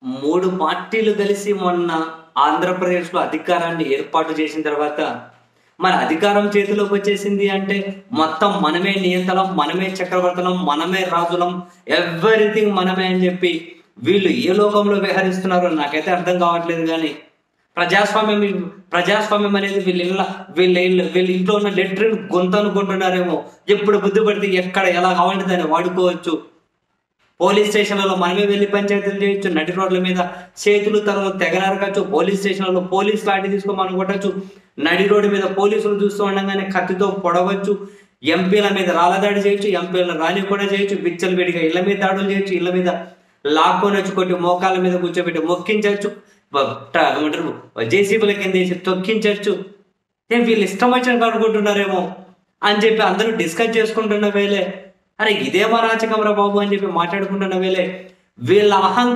3 పార్టీలు కలిసి మొన్న ఆంధ్రప్రదేశ్‌లో అధికారాన్ని ఏర్పాటు చేసిన తర్వాత, మరి అధికారం చేతిలోకి వచ్చేసింది అంటే, మొత్తం మనమే నియంతలం, మనమే చక్రవర్తులం, మనమే రాజులం, ఎవ్రీథింగ్ మనమే అని చెప్పి వీళ్ళు ఏ లోకంలో విహరిస్తున్నారో నాకైతే అర్థం కావట్లేదు గానీ, ప్రజాస్వామ్యం అనేది వీళ్ళ ఇంట్లో ఉన్న లెట్రిన్ గొంతనుకుంటున్నారేమో. ఎప్పుడు బుద్ధి పడితే ఎక్కడ ఎలా కావాలంటే దాన్ని వాడుకోవచ్చు. పోలీస్ స్టేషన్లలో మనమే వెళ్ళి పంచాయతీలు చేయొచ్చు. నడి రోడ్ల మీద చేతులు తలను తెగ నరకచ్చు. పోలీస్ స్టేషన్లలో పోలీస్ లాంటి తీసుకొని మనం కొట్టచ్చు. నడి రోడ్డు మీద పోలీసులు చూస్తూ ఉండగానే కత్తితో పొడవచ్చు. ఎంపీల మీద రాళ్ళదాడి చేయొచ్చు. ఎంపీలను రాని కూడా చేయొచ్చు. విచ్చలు విడిగా ఇళ్ల మీద దాడులు చేయొచ్చు. ఇళ్ల మీద లాక్కొని వచ్చి కొట్టి మోకాళ్ళ మీద కూర్చోబెట్టి మొక్కించవచ్చు. ఏమంటారు జేసీబీల కింద వేసి తొక్కించవచ్చు. వీళ్ళు ఇష్టం వచ్చినట్టు అనుకుంటున్నారేమో అని చెప్పి అందరూ డిస్కస్ చేసుకుంటున్న వేలే, అరే ఇదేం అరాచకం రా బాబు అని చెప్పి మాట్లాడుకుంటున్న వేలే, వీళ్ళ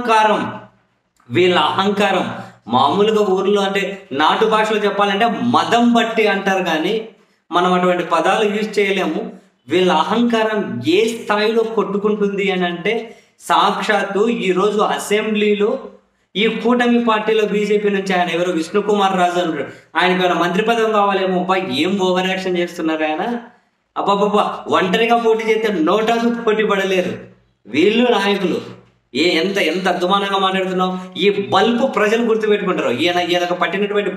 అహంకారం మామూలుగా ఊర్లో అంటే నాటు భాషలో చెప్పాలంటే మదం బట్టి అంటారు కానీ మనం అటువంటి పదాలు యూజ్ చేయలేము. వీళ్ళ అహంకారం ఏ స్థాయిలో కొట్టుకుంటుంది అని అంటే, సాక్షాత్తు ఈరోజు అసెంబ్లీలో ఈ కూటమి పార్టీలో బీజేపీ నుంచి ఆయన ఎవరో విష్ణుకుమార్ రాజు అంటారు, ఆయనకి ఏమైనా మంత్రి పదవి కావాలేమో. ఏం ఓవర్ యాక్షన్ చేస్తున్నారు ఆయన. అబ్బాబ్బా, ఒంటరిగా పోటీ చేస్తే నోటాసు పోటీ పడలేరు వీళ్ళు నాయకులు. ఎంత అద్దుమానంగా మాట్లాడుతున్నాం. ఈ బల్బు ప్రజలు గుర్తుపెట్టుకుంటారు. ఈయనకు పట్టినటువంటి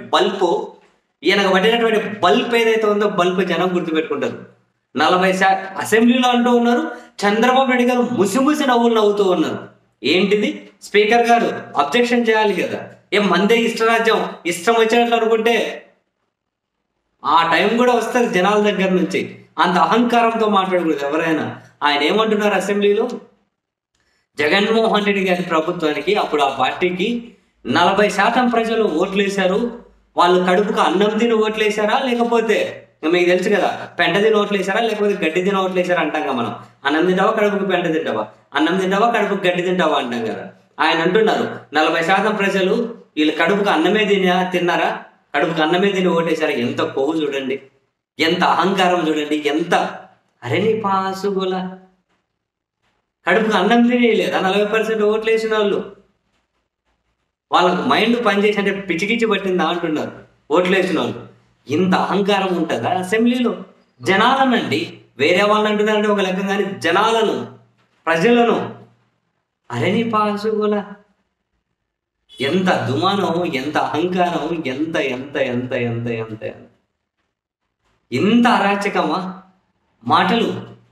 బల్బ్ ఏదైతే ఉందో బల్బు జనం గుర్తుపెట్టుకుంటారు. 40% అసెంబ్లీలో అంటూ ఉన్నారు. చంద్రబాబు నాయుడు గారు ముసి నవ్వులు నవ్వుతూ ఉన్నారు. ఏంటిది? స్పీకర్ గారు అబ్జెక్షన్ చేయాలి కదా. మందే ఇష్టరాజ్యం, ఇష్టం వచ్చినట్లు అనుకుంటే ఆ టైం కూడా వస్తుంది జనాల దగ్గర నుంచి. అంత అహంకారంతో మాట్లాడకూడదు ఎవరైనా. ఆయన ఏమంటున్నారు అసెంబ్లీలో, జగన్మోహన్ రెడ్డి గారి ప్రభుత్వానికి అప్పుడు ఆ పార్టీకి 40% ప్రజలు ఓట్లేశారు. వాళ్ళు కడుపుకు అన్నం తిని ఓట్లేశారా, లేకపోతే మీకు తెలుసు కదా పెంట తిని ఓట్లేశారా, లేకపోతే గడ్డి తిని ఓట్లేశారా అంటాం కదా మనం. అన్నం తింటావా కడుపుకు పెంట తింటావా, అన్నం తింటావా కడుపుకు గడ్డి తింటావా అంటాం కదా. ఆయన అంటున్నారు 40% ప్రజలు వీళ్ళు కడుపుకు అన్నమే తిన్నారా, కడుపుకు అన్నమే తిని ఓటేశారా. ఎంత కొవ్వు చూడండి, ఎంత అహంకారం చూడండి, ఎంత అరే నీ పాసుగుల. కడుపుకు అన్నం తినేయలేదా 40% ఓట్లు వేసిన వాళ్ళు. వాళ్ళకు మైండ్ పనిచేసి అంటే పిచ్చికిచ్చి పట్టిందా అంటున్నారు ఓట్లు వేసిన వాళ్ళు. ఇంత అహంకారం ఉంటుందా అసెంబ్లీలో? జనాలనండి, వేరే వాళ్ళని అంటున్నారంటే ఒక లెక్క, కానీ జనాలను, ప్రజలను అరే నీ పాసుగుల. ఎంత దుమానం, ఎంత అహంకారం, ఎంత ఎంత ఎంత ఎంత ఎంత ఎంత ఇంత అరాచకమా మాటలు.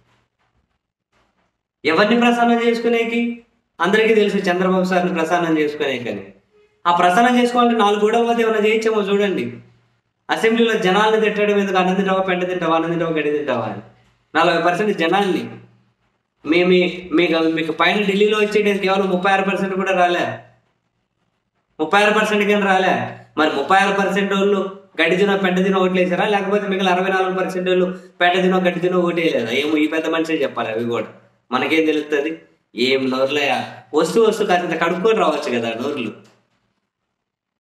ఎవరిని ప్రసన్నం చేసుకునేకి? అందరికీ తెలుసు చంద్రబాబు సార్ని ప్రసన్నం చేసుకునేకని. ఆ ప్రసన్నం చేసుకోవాలంటే 4 గోడల మధ్య ఏమైనా చేయొచ్చేమో చూడండి. అసెంబ్లీలో జనాల్ని తిట్టడం ఎందుకు? అన్నం తింటావా పెంట తింటావా, అన్నం తింటావా గడ్డి తింటావా అని 40% జనాల్ని మీకు పైన ఢిల్లీలో వచ్చేది కేవలం 36% కూడా రాలే. 36% కానీ రాలే. మరి 36% వాళ్ళు గడ్డి తినో పెంట తినో ఓట్లేసారా, లేకపోతే మిగిలిన 64% వాళ్ళు పెంట తినో గడ్డి తినో ఓటేయలేదా? ఏమో ఈ పెద్ద మనిషే చెప్పాలి. అవి కూడా మనకేం తెలుస్తుంది. ఏం నోర్లయా, వస్తూ కాసింత కడుక్కొని రావచ్చు కదా నోర్లు.